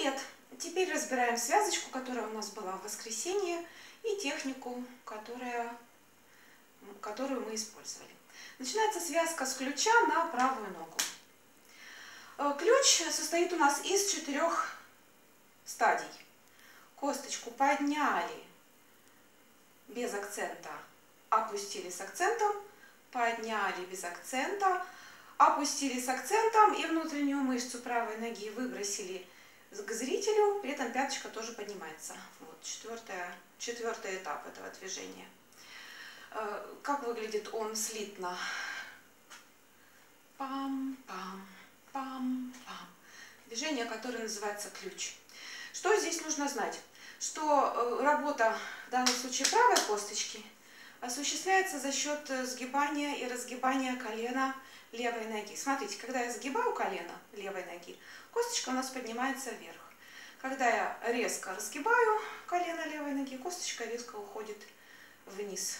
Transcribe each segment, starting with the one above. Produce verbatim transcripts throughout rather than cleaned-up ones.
Привет! Теперь разбираем связочку, которая у нас была в воскресенье, и технику, которая, которую мы использовали. Начинается связка с ключа на правую ногу. Ключ состоит у нас из четырех стадий. Косточку подняли без акцента, опустили с акцентом, подняли без акцента, опустили с акцентом и внутреннюю мышцу правой ноги выбросили к зрителю, при этом пяточка тоже поднимается. Вот четвертый, четвертый этап этого движения. Как выглядит он слитно? Пам-пам, пам-пам. Движение, которое называется ключ. Что здесь нужно знать? Что работа, в данном случае правой косточки, осуществляется за счет сгибания и разгибания колена левой ноги. Смотрите, когда я сгибаю колено левой ноги, косточка у нас поднимается вверх. Когда я резко разгибаю колено левой ноги, косточка резко уходит вниз.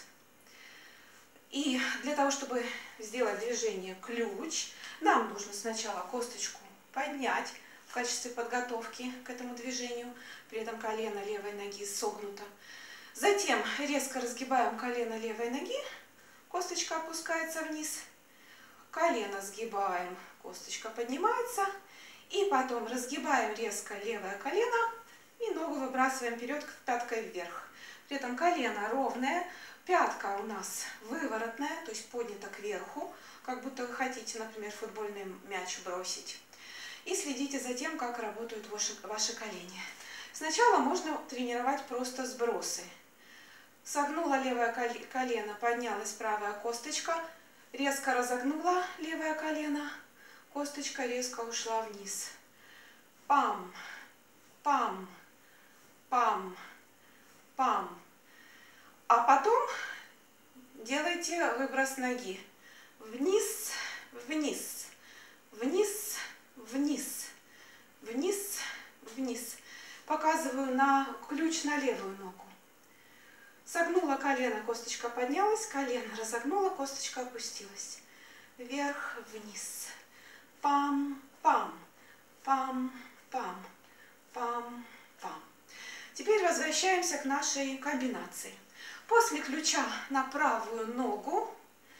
И для того, чтобы сделать движение ключ, нам нужно сначала косточку поднять в качестве подготовки к этому движению, при этом колено левой ноги согнуто. Затем резко разгибаем колено левой ноги, косточка опускается вниз, колено сгибаем, косточка поднимается, и потом разгибаем резко левое колено и ногу выбрасываем вперед пяткой вверх. При этом колено ровное, пятка у нас выворотная, то есть поднята кверху, как будто вы хотите, например, футбольный мяч бросить. И следите за тем, как работают ваши, ваши колени. Сначала можно тренировать просто сбросы. Согнула левое колено, поднялась правая косточка, резко разогнула левое колено, косточка резко ушла вниз. Пам, пам, пам, пам. А потом делайте выброс ноги. Вниз, вниз, вниз, вниз, вниз, вниз. Показываю на ключ на левую ногу. Согнула колено, косточка поднялась, колено разогнула, косточка опустилась. Вверх, вниз. Пам, пам, пам, пам, пам, пам. Теперь возвращаемся к нашей комбинации. После ключа на правую ногу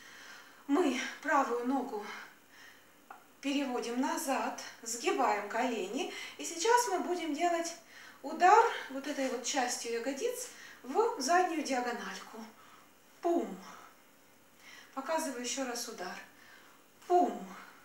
мы правую ногу переводим назад, сгибаем колени. И сейчас мы будем делать удар вот этой вот частью ягодиц в заднюю диагональку. Пум. Показываю еще раз удар. Пум.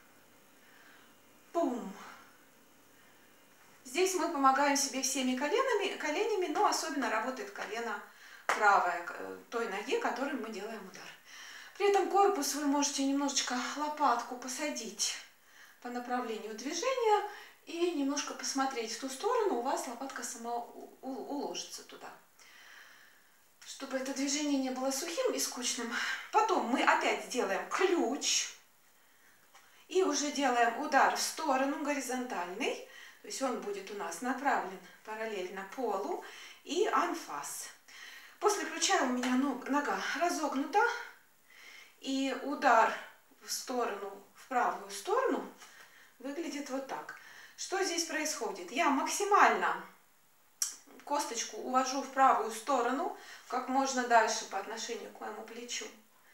Пум. Здесь мы помогаем себе всеми коленами, коленями, но особенно работает колено правое, той ноги, которой мы делаем удар. При этом корпус вы можете немножечко лопатку посадить по направлению движения и немножко посмотреть в ту сторону, у вас лопатка сама уложится туда. Чтобы это движение не было сухим и скучным. Потом мы опять делаем ключ и уже делаем удар в сторону горизонтальный. То есть он будет у нас направлен параллельно полу и анфас. После ключа у меня нога разогнута. И удар в сторону, в правую сторону выглядит вот так. Что здесь происходит? Я максимально косточку увожу в правую сторону, как можно дальше по отношению к моему плечу.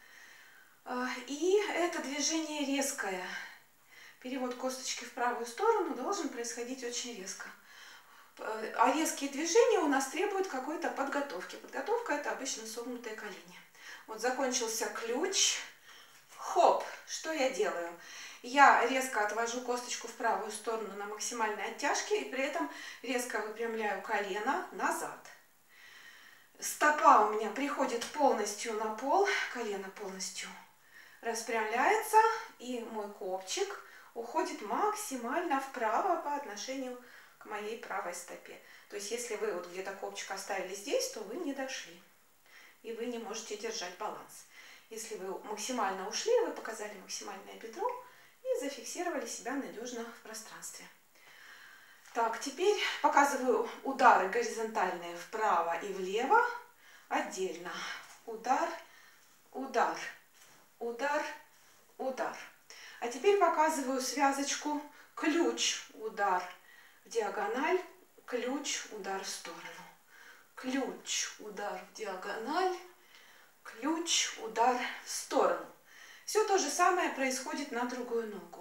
И это движение резкое. Перевод косточки в правую сторону должен происходить очень резко. А резкие движения у нас требуют какой-то подготовки. Подготовка — это обычно согнутые колени. Вот закончился ключ. Хоп! Что я делаю? Я резко отвожу косточку в правую сторону на максимальной оттяжке и при этом резко выпрямляю колено назад. Стопа у меня приходит полностью на пол, колено полностью распрямляется, и мой копчик уходит максимально вправо по отношению к моей правой стопе. То есть если вы вот где-то копчик оставили здесь, то вы не дошли. И вы не можете держать баланс. Если вы максимально ушли, вы показали максимальное бедро и зафиксировали себя надежно в пространстве. Так, теперь показываю удары горизонтальные вправо и влево отдельно. Удар, удар, удар, удар. А теперь показываю связочку ключ, удар в диагональ, ключ, удар в сторону. Ключ, удар в диагональ, ключ, удар в сторону. Все то же самое происходит на другую ногу.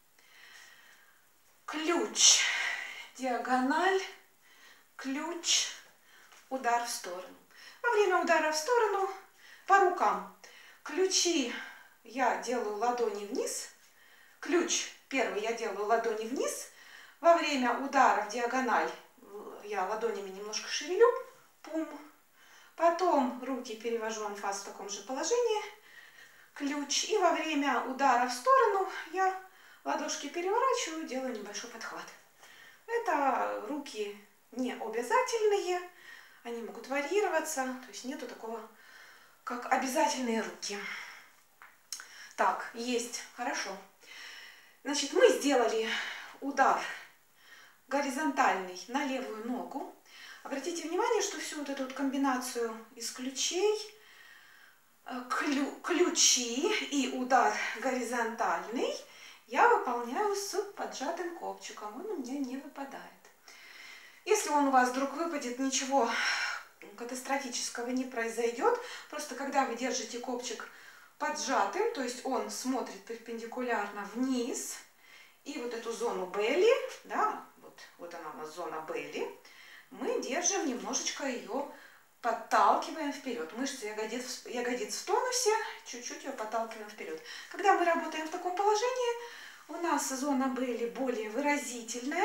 Ключ, диагональ, ключ, удар в сторону. Во время удара в сторону по рукам ключи я делаю ладони вниз. Ключ первый я делаю ладони вниз. Во время удара в диагональ я ладонями немножко шевелю. Пум. Потом руки перевожу анфас в таком же положении. Ключ. И во время удара в сторону я ладошки переворачиваю, делаю небольшой подхват. Это руки не обязательные. Они могут варьироваться. То есть нету такого, как обязательные руки. Так, есть. Хорошо. Значит, мы сделали удар горизонтальный на левую ногу. Обратите внимание, что всю вот эту вот комбинацию из ключей, клю, ключи и удар горизонтальный я выполняю с поджатым копчиком. Он у меня не выпадает. Если он у вас вдруг выпадет, ничего катастрофического не произойдет. Просто когда вы держите копчик поджатым, то есть он смотрит перпендикулярно вниз, и вот эту зону белли, да, вот, вот она у нас зона белли, мы держим немножечко ее, подталкиваем вперед. Мышцы ягодиц, ягодиц в тонусе, чуть-чуть ее подталкиваем вперед. Когда мы работаем в таком положении, у нас зона белли более выразительная,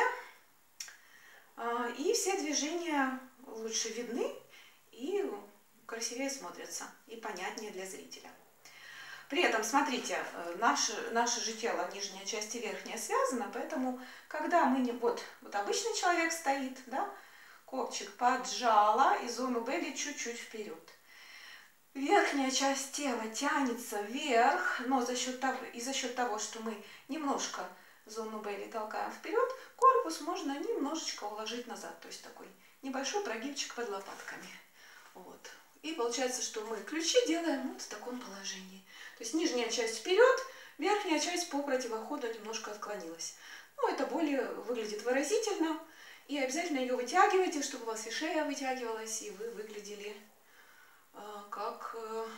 и все движения лучше видны и красивее смотрятся, и понятнее для зрителя. При этом, смотрите, наше, наше же тело, нижняя часть и верхняя связана, поэтому, когда мы не... Вот, вот обычный человек стоит, да, копчик поджала и зону белли чуть-чуть вперед. Верхняя часть тела тянется вверх, но за счет того, и за счет того, что мы немножко зону белли толкаем вперед, корпус можно немножечко уложить назад, то есть такой небольшой прогибчик под лопатками. Вот. И получается, что мы ключи делаем вот в таком положении. То есть нижняя часть вперед, верхняя часть по противоходу немножко отклонилась. Ну, это более выглядит выразительно. И обязательно ее вытягивайте, чтобы у вас и шея вытягивалась, и вы выглядели э, как э,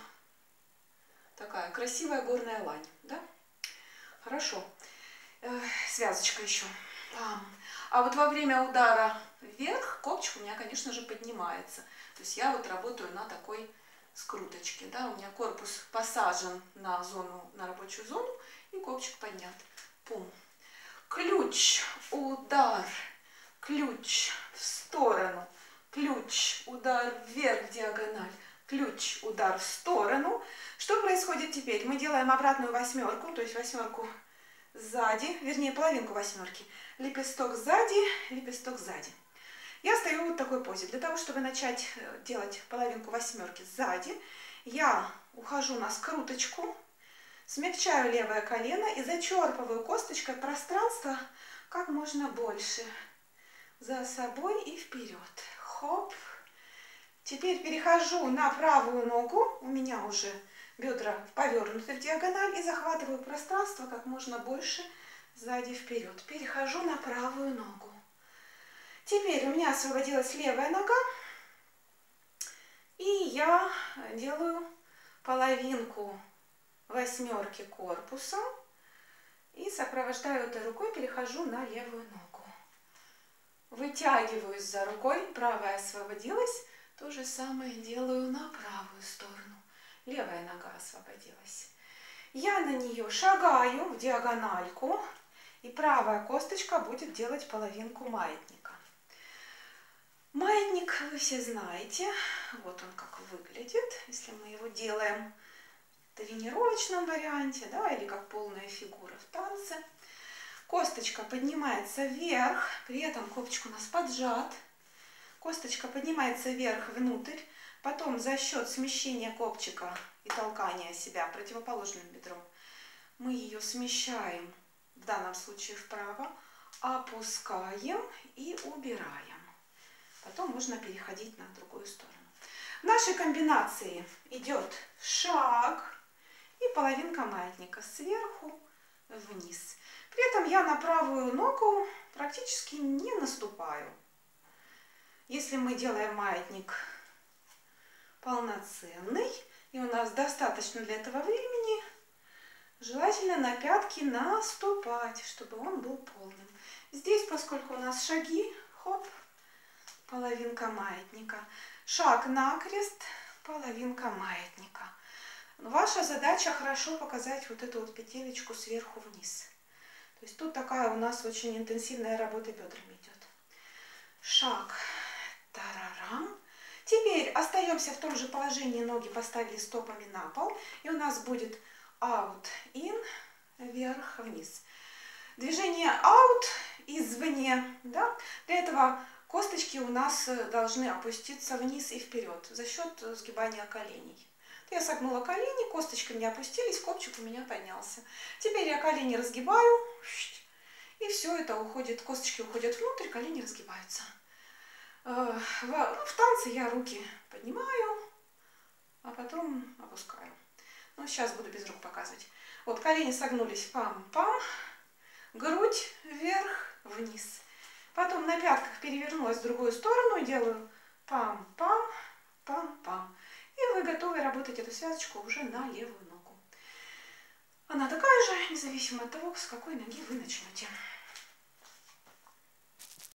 такая красивая горная лань. Да? Хорошо. Э, связочка еще. А, а вот во время удара вверх копчик у меня, конечно же, поднимается. То есть я вот работаю на такой скруточке. Да? У меня корпус посажен на зону, на рабочую зону, и копчик поднят. Пум. Ключ, удар, ключ в сторону, ключ, удар вверх, диагональ, ключ, удар в сторону. Что происходит теперь? Мы делаем обратную восьмерку, то есть восьмерку сзади, вернее половинку восьмерки. Лепесток сзади, лепесток сзади. Я стою вот в такой позе. Для того, чтобы начать делать половинку восьмерки сзади, я ухожу на скруточку, смягчаю левое колено и зачерпываю косточкой пространство как можно больше за собой и вперед. Хоп. Теперь перехожу на правую ногу. У меня уже бедра повернуты в диагональ и захватываю пространство как можно больше сзади вперед. Перехожу на правую ногу. Теперь у меня освободилась левая нога, и я делаю половинку восьмерки корпусом и сопровождаю этой рукой, перехожу на левую ногу. Вытягиваюсь за рукой, правая освободилась, то же самое делаю на правую сторону. Левая нога освободилась. Я на нее шагаю в диагональку, и правая косточка будет делать половинку маятника. Маятник вы все знаете, вот он как выглядит, если мы его делаем в тренировочном варианте, да, или как полная фигура в танце. Косточка поднимается вверх, при этом копчик у нас поджат. Косточка поднимается вверх внутрь, потом за счет смещения копчика и толкания себя противоположным бедром мы ее смещаем, в данном случае вправо, опускаем и убираем. Потом можно переходить на другую сторону. В нашей комбинации идет шаг и половинка маятника сверху вниз. При этом я на правую ногу практически не наступаю. Если мы делаем маятник полноценный, и у нас достаточно для этого времени, желательно на пятки наступать, чтобы он был полным. Здесь, поскольку у нас шаги, хоп, половинка маятника. Шаг накрест, половинка маятника. Ваша задача хорошо показать вот эту вот петелечку сверху вниз. То есть тут такая у нас очень интенсивная работа бедрами идет. Шаг, тарарам. Теперь остаемся в том же положении, ноги поставили стопами на пол. И у нас будет out, in, вверх, вниз. Движение out извне. Да? Для этого косточки у нас должны опуститься вниз и вперед за счет сгибания коленей. Я согнула колени, косточки у меня опустились, копчик у меня поднялся. Теперь я колени разгибаю, и все это уходит, косточки уходят внутрь, колени разгибаются. В, в танце я руки поднимаю, а потом опускаю. Ну, сейчас буду без рук показывать. Вот колени согнулись, пам-пам, грудь вверх, вниз. Потом на пятках перевернулась в другую сторону и делаю пам-пам, пам-пам. И вы готовы работать эту связочку уже на левую ногу. Она такая же, независимо от того, с какой ноги вы начнете.